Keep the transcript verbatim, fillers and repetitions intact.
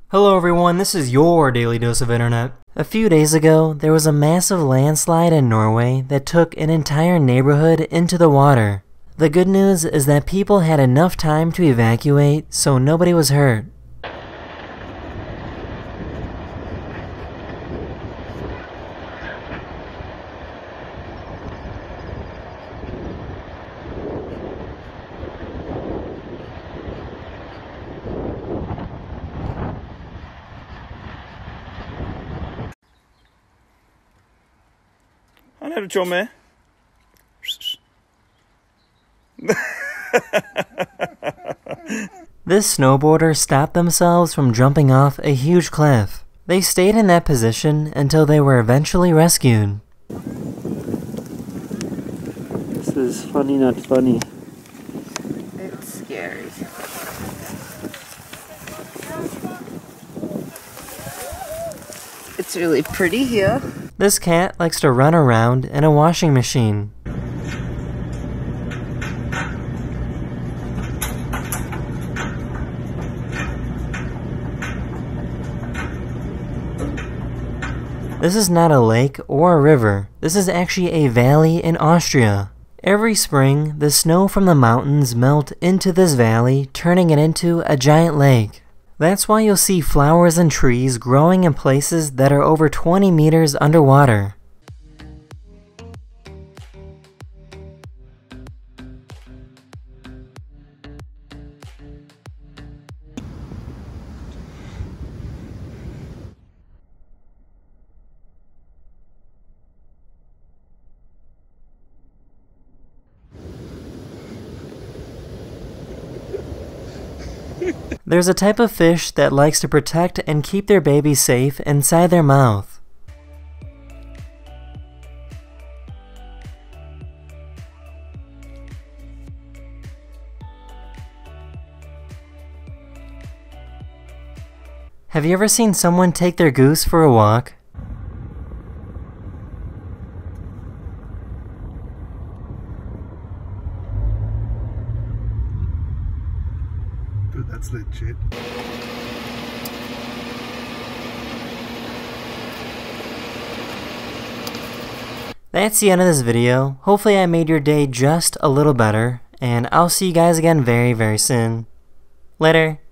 Hello everyone, this is your Daily Dose of Internet. A few days ago, there was a massive landslide in Norway that took an entire neighborhood into the water. The good news is that people had enough time to evacuate, so nobody was hurt. Han är du Tjomme? This snowboarder stopped themselves from jumping off a huge cliff. They stayed in that position until they were eventually rescued. This is funny, not funny. It's scary. It's really pretty here. This cat likes to run around in a washing machine. This is not a lake or a river. This is actually a valley in Austria. Every spring, the snow from the mountains melt into this valley, turning it into a giant lake. That's why you'll see flowers and trees growing in places that are over twenty meters underwater. There's a type of fish that likes to protect and keep their baby safe inside their mouth. Have you ever seen someone take their goose for a walk? Dude, that's legit. That's the end of this video. Hopefully I made your day just a little better, and I'll see you guys again very, very soon. Later.